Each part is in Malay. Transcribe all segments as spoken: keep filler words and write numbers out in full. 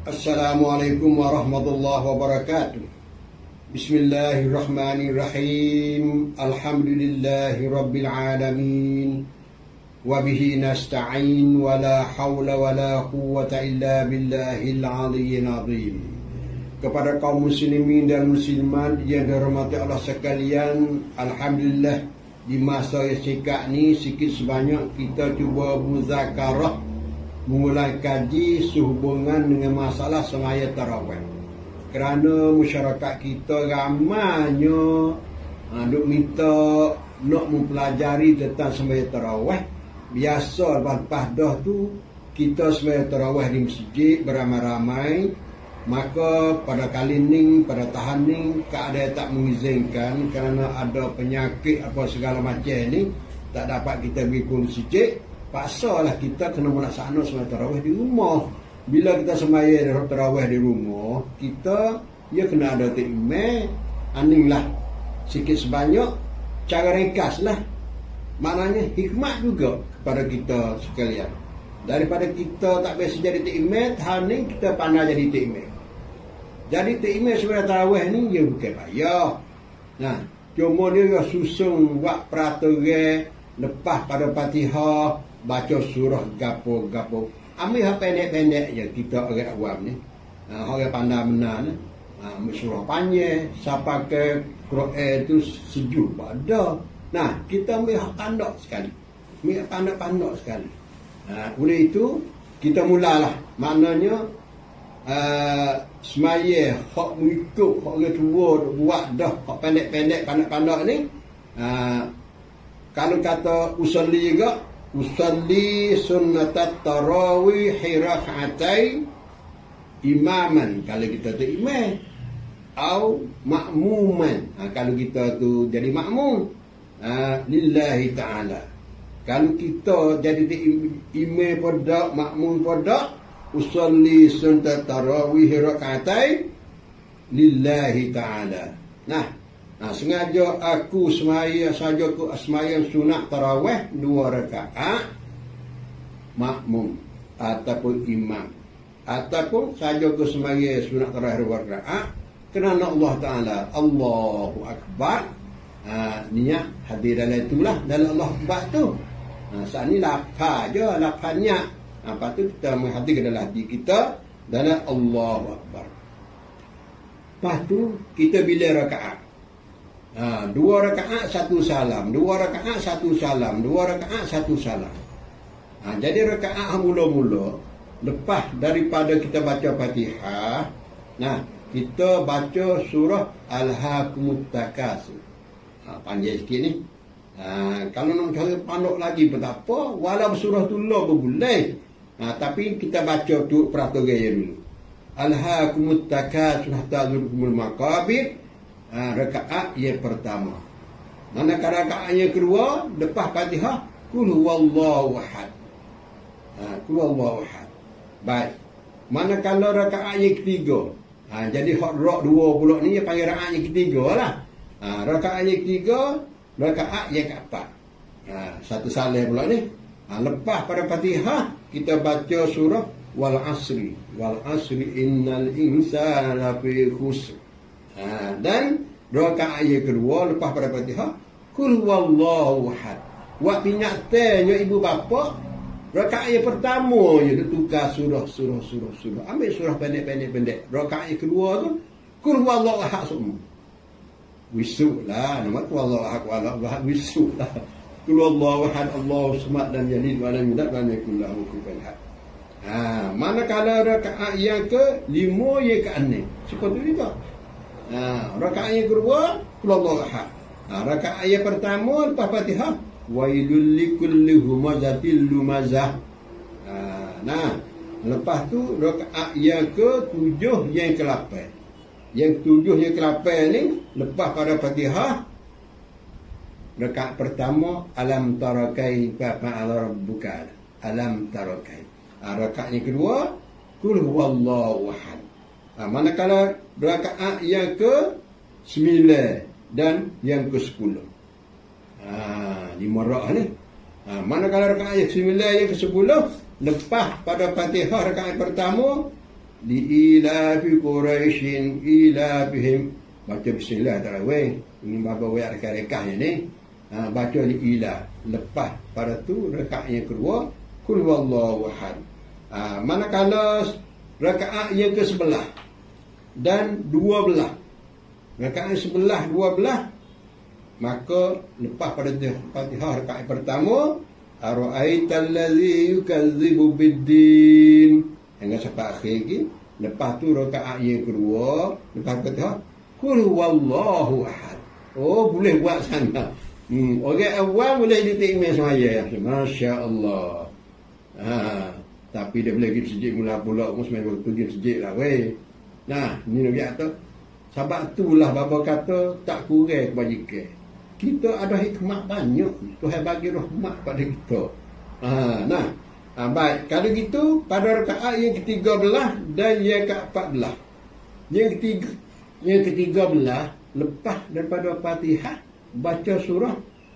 Assalamualaikum warahmatullahi wabarakatuh. Bismillahirrahmanirrahim. Alhamdulillahi rabbil alamin. Wabihi nasta'in. Wala hawla wala quwwata illa billahil aliyyil azim. Kepada kaum muslimin dan muslimat yang dirahmati Allah sekalian, alhamdulillah di masa yang singkat ni sikit sebanyak kita cuba muzakarah, mulai kaji sehubungan dengan masalah semaya tarawih. Kerana masyarakat kita ramainya ha, duk minta nak mempelajari tentang semaya tarawih. Biasa lepas dah tu kita semaya tarawih di masjid beramai-ramai. Maka pada kali ni, pada tahun ni, keadaan tak mengizinkan kerana ada penyakit apa segala macam ni, tak dapat kita pergi ke masjid. Paksalah kita kena melaksanakan sembahyang tarawih di rumah. Bila kita sembahyang tarawih di rumah, kita ya kena ada imam, aninglah sikit sebanyak, cara ringkas lah. Maknanya hikmat juga kepada kita sekalian. Daripada kita tak biasa jadi imam, tahun ni kita pandai jadi imam. Jadi imam sembahyang tarawih ni dia bukan payah. Nah, cuma dia susun buat peraturan lepas pada Fatihah, baca surah gapo-gapo. Ambil hak pendek-pendek je kita orang awam ni. Ha, orang pandai benar ni. Ha, surah panjang, siapa ke Quran tu sejuk pada. Nah, kita ambil hak pandak sekali. Ambil hak pandak-pandak sekali. Ha, oleh itu kita mulalah. Maknanya uh, semaya hak mengikut hak orang tua buat dah hak pendek-pendek pandak-pandak ni. Uh, kalau kata usalli juga, usalli sunnatat tarawih rak'atai imaman kalau kita tu imam, atau makmuman ha, kalau kita tu jadi makmum ha, lillahi ta'ala. Kalau kita jadi imam pada makmum pada usalli sunnatat tarawih rak'atai lillahi ta'ala. Nah, Nah, sengaja aku semaya saja aku semaya sunat tarawih dua rakaat makmum ataupun imam, ataupun saja aku semaya sunat tarawih dua rakaat kerana Allah Taala Allahu Akbar. Ha, niat hadir dalam itulah dalam Allah Akbar tu. Ha, saat ni lapar je, laparnya. Ha, lepas tu kita menghadir dalam hati kita dalam Allahu Akbar. Lepas tu kita bila rakaat. Ha, dua rakaat satu salam, dua rakaat satu salam, dua rakaat satu salam. Ha, jadi rakaat mula-mula lepas daripada kita baca Fatihah, nah kita baca surah Alhaakumut Takatsur. Ha, panjang sikit ni. Ha, kalau nak cari panduk lagi pun tak apa, walau surah tu lah pun boleh. Ha, tapi kita baca tu peraturan dulu. Alhaakumut Takatsur hatta zurtumul maqabir. Ha, rakaat yang pertama. Manakala rakaat yang kedua lepas Fatihah, qul huwallahu ahad. Ha, qul huwallahu ahad. Baik. Manakala rakaat yang ketiga, ha, jadi hak rak dua pula ni dia panggil rakaat yang ketiga lah. Ha, rakaat yang ketiga, rakaat yang keempat. Ha, satu salah pula ni. Ha, lepas pada Fatihah kita baca surah wal asri. Wal asri innal insana lafi khusr. Ha, dan rakaat yang kedua lepas pada Fatihah qul huwallahu ahad. Buat penyatanya ibu bapa, rakaat yang pertama je dia tukar surah surah surah surah. Ambil surah pendek-pendek pendek. Rakaat yang kedua tu qul huwallahu ahad semua. Wisuklah nama qul huwallahu ahad wallahu ahad wisuklah. Qul huwallahu ahad Allahu samad lam yalid wa lam yulad wa lam yakul lahu kufuwan ahad. Ha, manakala rakaat yang ke lima yang ke enam seperti itu. Ha, rakaat yang kedua qul huwallahu ahad. Ha, rakaat yang pertama lepas Fatihah wailul likulli humazatil lumazah. Ha, nah, lepas tu rakaat yang ke tujuh yang ke lapan. Yang tujuh yang ke lapan ni lepas pada Fatihah rakaat pertama alam tara kaifa fa'ala rabbuka. Alam tara kaifa. Ha, rakaat yang kedua qul huwallahu ahad. Ha, manakala rakaat yang ke sembilan dan yang ke sepuluh. Ha, lima rakaat ni. Ha, manakala rakaat yang ke sembilan yang ke sepuluh lepas pada Fatihah rakaat pertama liilafi Quraisyin ilafihim. Baca bismillah tarawih. Ini bapa wa rekat-rekatnya ni. Ha, baca liilah. Lepas pada tu rakaat yang kedua kul huwallahu ahad. Ha, manakala rakaat yang ke sebelah dan dua belah, rakaat sebelah dua belah, maka lepas pada Fatihah rakaat pertama, ara'aital ladzi yukadzibu biddin, hingga sampai akhir lagi. Lepas tu rakaat yang kedua lepas Fatihah kul huwallahu ahad. Oh, boleh buat sana. Hmm, orang awam boleh ditikmil semaya. Masya-Allah. Ha, tapi dia boleh pergi masjid mula pula pun semaya pergi masjid lah weh. Nah, ni nak kata sebab itulah bapa kata tak kurang kebajikan. Kita ada hikmah banyak. Tuhan bagi rahmat pada kita. Ha, nah. Ha, baik, kalau gitu pada rakaat yang ketiga belah dan yang keempat belah. Yang ketiga yang ketiga belah lepas daripada Fatihah baca surah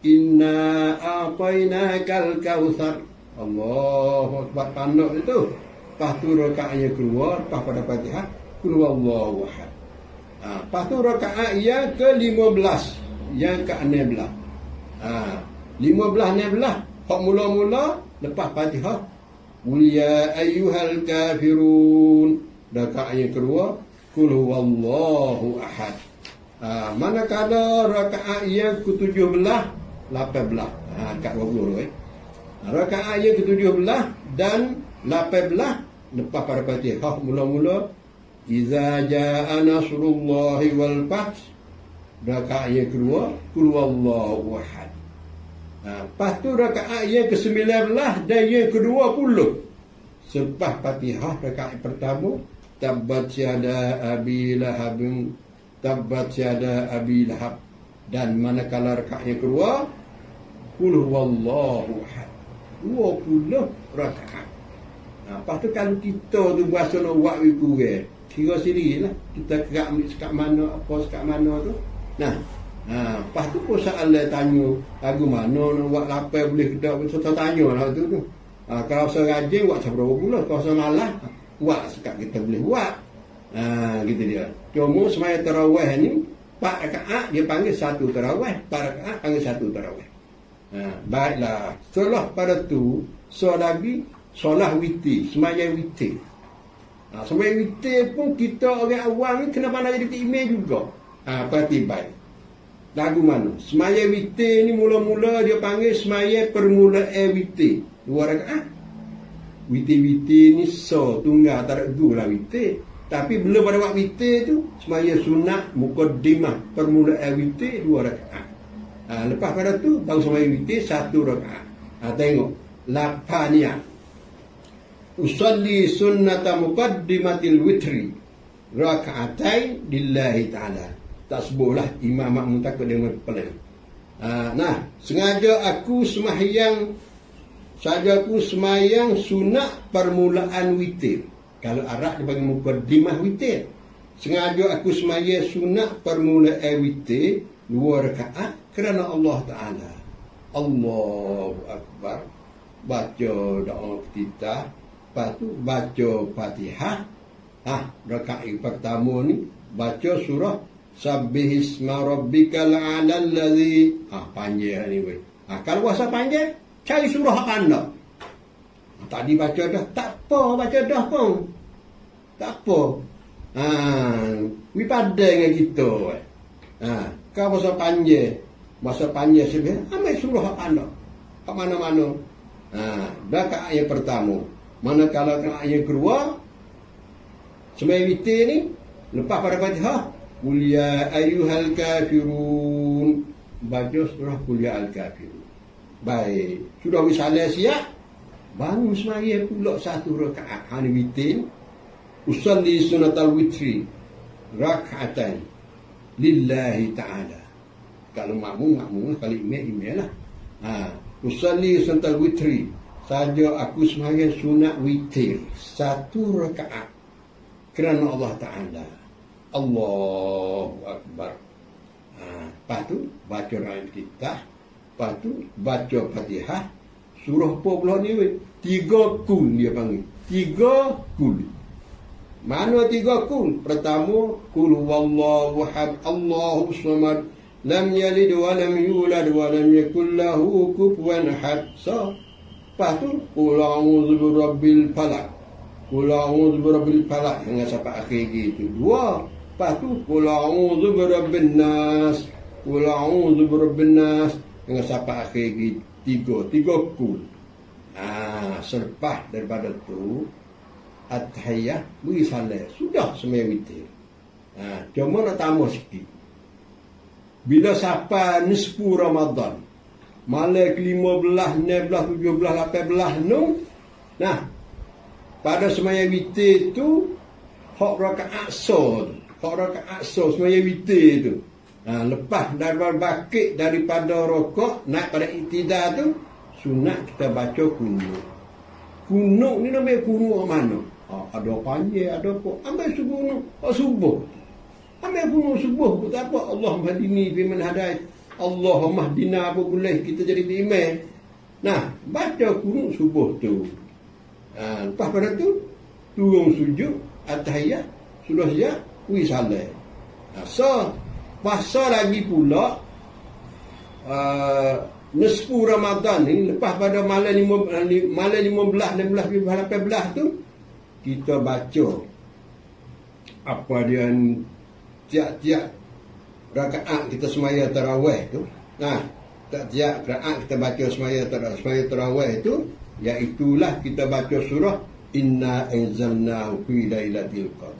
Inna a'tainakal kautsar. Allahu akbar, tanda itu. Lepas tu rakaat yang keluar lepas pada Fatihah kul huwallahu ahad. Ha, lepas tu rakaat yang ke lima belas, yang ke enam belas. Ha, lima belas enam belas hak mula-mula lepas Fatihah qul ya ayyuhal kafirun. Rakaat yang kedua kul huwallahu ahad. Ha, manakala rakaat yang ketujuh belah lapan belas, ha, kat dua puluh eh. Rakaat yang ketujuh belah dan lapan belah lepas pada Fatihah mula-mula iza jaa nasrullahi wal fath. Rakaat yang kedua kul huwallahu ahad. Ha, lepas tu rakaat yang ke sembilan belas dan yang ke dua puluh selepas Fatihah rakaat pertama tabbat syada abi lahabin, tabbat syada abi lahab, dan manakala rakaat yang kedua kul huwallahu ahad. dua puluh rakaat. Ha, lepas tu kalau kita tu berasa nak buat kurang, kira sendirilah kita kerak ambil sekat mana apa sekat mana tu. Nah, ha, lepas tu pun soalan tanya lagu mana nak buat lapan boleh ke tak, kita tanya lah tu tu. Ha, kalau saya rajin buat seberapa bulan, kalau saya malas buat sekat kita boleh buat. Ha, gitu dia. Cuma semaya tarawih ni empat rakaat dia panggil satu tarawih, empat rakaat panggil satu tarawih. Ha, baiklah. Setelah pada tu solat lagi solat witir, sembahyang witir. Ha, sembahyang witir pun kita orang awam ni kena pandai jadi imam juga. Ha, perhati baik. Lagu mana? Sembahyang witir ni mula-mula dia panggil sembahyang permulaan witir. Dua rakaat. Witir-witir ni so tunggal tak ada dua lah witir. Tapi belum pada waktu witir tu sembahyang sunat muqaddimah permulaan witir dua rakaat. Ha, lepas pada tu baru sembahyang witir satu rakaat. Ha, tengok lapan niat. Usalli sunnata muqaddimatil witri rakaatain lillahi ta'ala. Tak sebutlah imam makmum takut dengan pelan. Ha, nah, sengaja aku sembahyang saja aku sembahyang sunat permulaan witir. Kalau Arab dia panggil muqaddimah witir. Sengaja aku sembahyang sunat permulaan witir dua rakaat kerana Allah Ta'ala. Allahu Akbar. Baca doa kita, lepas tu baca Fatihah. Ha, rakaat pertama ni baca surah Sabbihisma rabbikal a'lal ladzi. Ha, panjang ni weh. Ha, kalau puasa panjang cari surah anda. Ha, tadi baca dah, tak apa baca dah pun. Tak apa. Ha, wi padai dengan kita weh. Ha, kalau puasa panjang, puasa panjang sebenarnya ambil surah anda. Kat mana-mana. Ha, rakaat yang pertama. Manakala rakaat yang kedua sembahyang witir ni lepas pada Fatihah qul ya ayyuhal kafirun, baca surah qul ya al kafirun. Baik, sudah wisalah siap, bangun sembahyang pula satu rakaat. Ha ni witir. Usalli sunatal witri rakaatain lillahi ta'ala. Kalau makmum makmum, kalau imam imam lah. Ha, usalli sunatal witri, saja aku sembahyang sunat witir satu rakaat kerana Allah Ta'ala. Allahu Akbar. Ha, lepas tu baca rakaat kita, lepas tu baca Fatihah. Surah apa pula ni? Tiga kul dia panggil. Tiga kul. Mana tiga kul? Pertama, kul huwallahu ahad, Allahu samad, lam yalid wa lam yulad wa lam yakul lahu kufuwan ahad. So, lepas tu, kul a'udzu birabbil falaq. Kul a'udzu birabbil falaq dengan sampai akhir gitu. Dua. Lepas tu, kul a'udzu birabbin nas. Kul a'udzu birabbin nas dengan sampai akhir gitu. Tiga, tiga kul. Ah, selepas daripada tu at-tahiyyah beri salam, sudah sembahyang witir. Ha, cuma nak tambah sikit. Bila sampai nisfu Ramadan, malam ke lima belas, enam belas, tujuh belas, lapan belas nu, nah, pada sembahyang witir tu hak rakaat aqsa tu, hak rakaat aqsa sembahyang witir tu. Ha, lepas daripada bakit daripada rokok naik pada iktidal tu, sunat kita baca kunut. Kunut ni namanya kunut mana? Ha, ada panjang, ada apa. Ambil subuh ni. Oh, subuh. Ambil kunut subuh. Kata apa? Allahumma hadini biman hadait. Allahumma hadina apa boleh kita jadi imam. Nah, baca kunut subuh tu. Ha, lepas pada tu, turun sujud, at-tahiyyah, sudah siap, wi salam. Ha, so, puasa lagi pula, uh, nisfu Ramadan ni, lepas pada malam lima, malam lima belas, enam belas, lapan belas tu, kita baca apa dia tiap-tiap rakaat kita semaya tarawih tu. Nah, tiap-tiap rakaat kita baca semaya tarawih, semaya tarawih tu, iaitulah kita baca surah Inna anzalnahu fi lailatul qadr.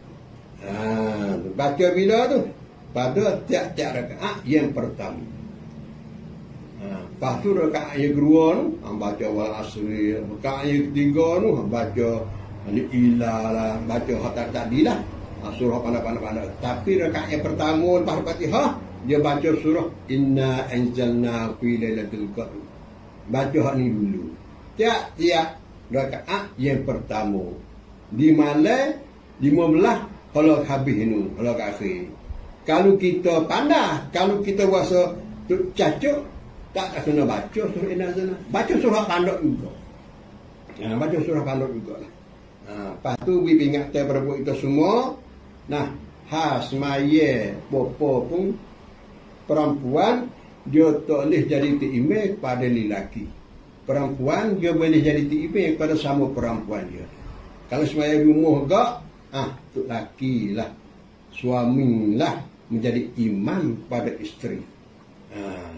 Ah, baca bila tu? Pada tiap-tiap rakaat yang pertama. Ha, lepas tu rakaat yang kedua tu, baca wal asri. Rakaat yang ketiga tu, baca Al-Ilah lah, baca Khatar Tadi lah, surah pandai-pandai. Tapi rakaat yang pertama lepas Fatihah, dia baca surah Inna anzalna fi lailatul qadr. Baca hak ni dulu. Tiap-tiap rakaat yang pertama. Di malam lima belas kalau habis ni, kalau ke akhir. Kalau kita pandai, kalau kita rasa cacuk, tak kena baca surah Inna anzalna. Baca surah pandai juga. Ha, baca surah pandai juga lah. Ha, lepas tu bibi ingatkan pada kita semua. Nah, ha semaya popo pun perempuan dia tak boleh jadi imam pada lelaki. Perempuan dia boleh jadi imam pada sama perempuan dia. Kalau semaya rumah gak, ah tu laki lah, suami lah menjadi imam pada isteri. Ha,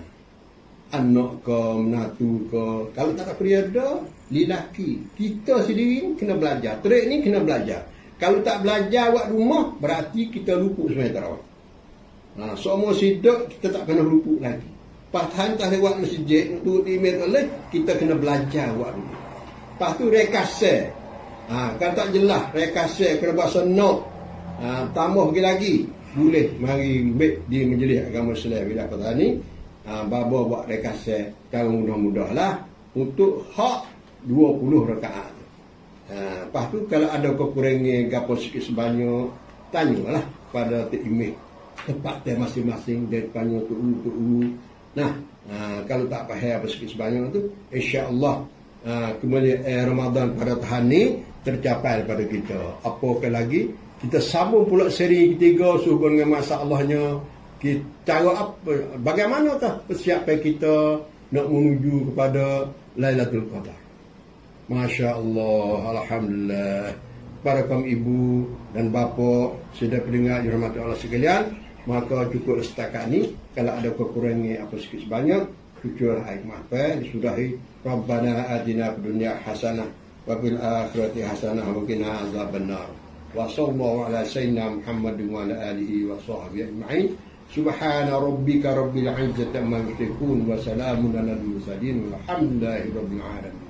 anak ke, menatu ke, kalau tak ada periada, lelaki. Kita sendiri kena belajar. Trik ni kena belajar. Kalau tak belajar buat rumah, berarti kita luput sembahyang tarawih. Nah, semua sidak kita tak kena luput lagi. Patahan tak lewat masjid untuk email oleh, kita kena belajar buat rumah. Lepas tu rekase. Ha, kan tak jelas rekase kena buat senok. Ha, tambah lagi boleh mari baik di majlis agama Islam bila kata ni. Ha, baba buat rekase kalau mudah-mudahlah untuk hak dua puluh rakaat. Ha, lepas tu kalau ada kekurangan gapo sikit sebanyak, tanyalah pada imam tempat dia masing-masing daripada tu tu. Nah, ha, kalau tak faham apa sikit sebanyak tu, insya-Allah ha, kemudian eh, Ramadan pada tahun ni tercapai pada kita. Apakah lagi kita sambung pula seri ketiga sehubung dengan masalahnya. Kita cara apa, bagaimanakah persiapan kita nak menuju kepada Lailatul Qadar. Masya Allah, Alhamdulillah. Para kaum ibu dan bapa sudah pendengar dirahmati Allah sekalian, maka cukup setakat ni. Kalau ada kekurangan apa sikit sebanyak, cukup air maafkan, disudahi. Rabbana atina fid dunya hasanah wa fil akhirati hasanah wa qina azabannar. Wa sallallahu ala sayyidina Muhammadin wa ala alihi wa sahbihi ajma'in. Subhana rabbika rabbil izzati amma yasifun wa salamun alal mursalin walhamdulillahi rabbil alamin.